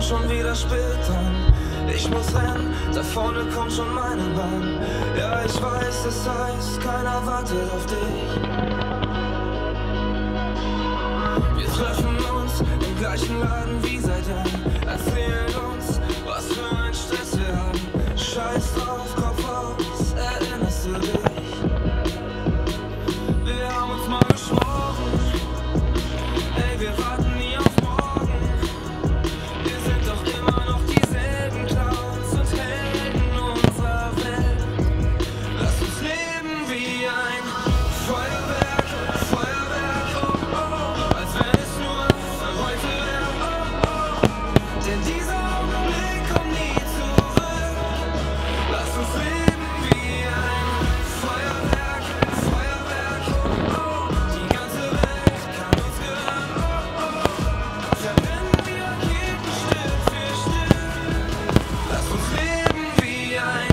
schon wieder spät an. Ich muss rennen, da vorne kommt schon meine Bahn. Ja, ich weiß, es heißt, keiner wartet auf dich. Wir treffen uns im gleichen Laden wie seit Jahren, erzählen uns, was für ein Stress wir haben. Scheiß drauf, Kopf aus, erinnerst du dich? Wir haben uns mal geschworen, ey, wir warten nie auf morgen. Wir sind doch immer noch dieselben Clowns und Helden unserer Welt. Lass uns leben wie ein Feuerwerk, Feuerwerk, oh oh, als wenn es nur für heute wäre, oh oh. Denn dieser Augenblick kommt nie zurück. Lass uns leben wie ein Feuerwerk, Feuerwerk, oh oh. Die ganze Welt kann uns gehören, oh oh. Verbrennen wir Raketen Stück für Stück. Lass uns leben wie ein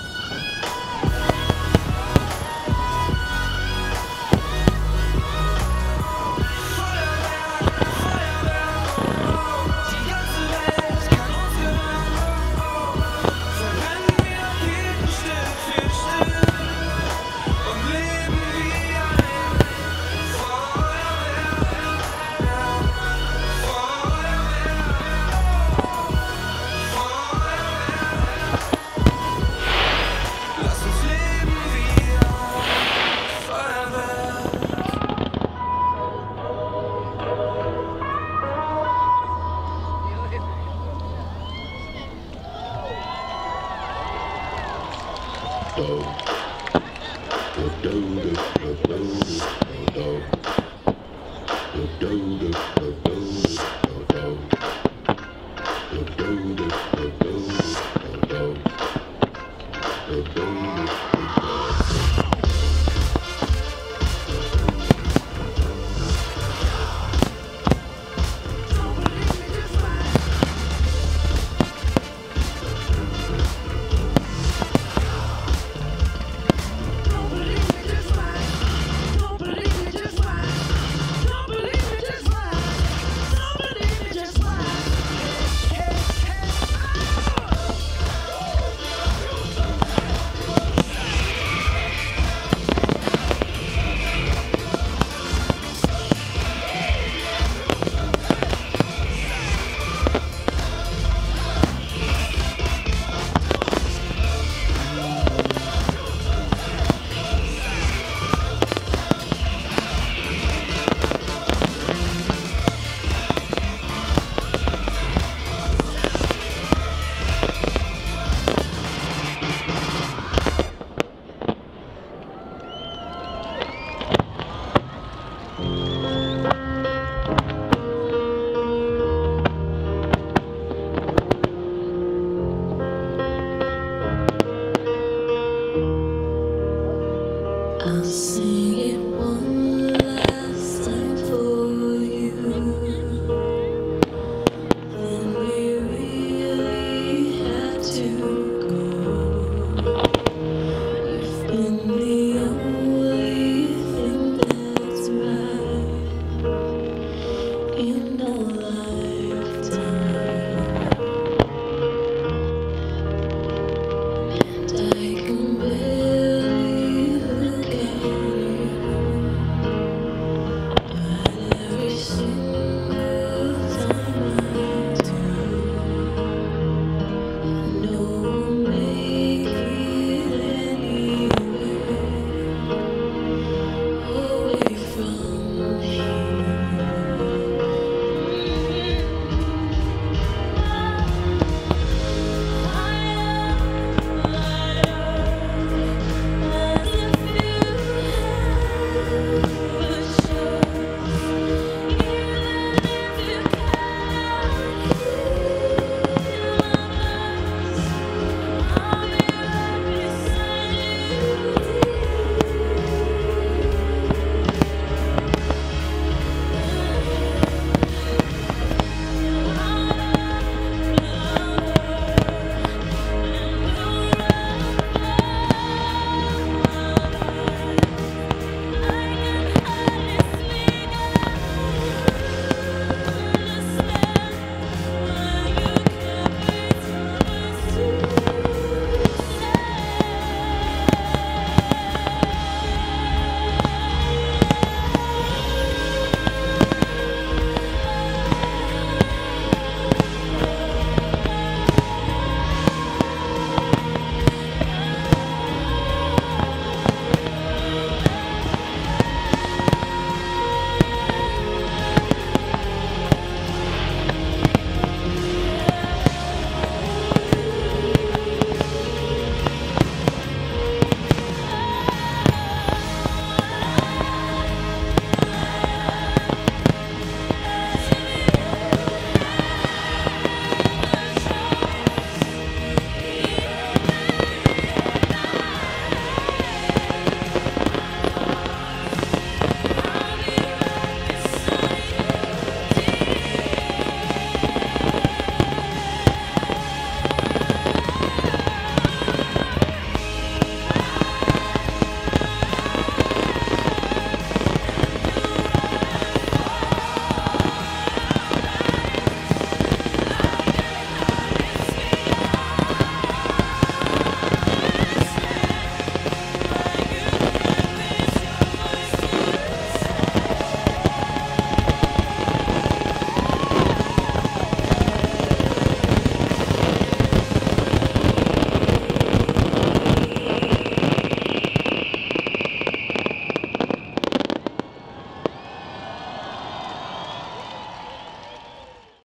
Feuerwerk, Feuerwerk, oh oh. Die ganze Welt kann uns gehören, oh oh. Verbrennen wir Raketen Stück für Stück und leben wie ein Feuerwerk, Feuerwerk. Lass uns leben wie ein Feuerwerk. I'll sing it one last time for you. Then we really had to go. You've been the only thing that's right in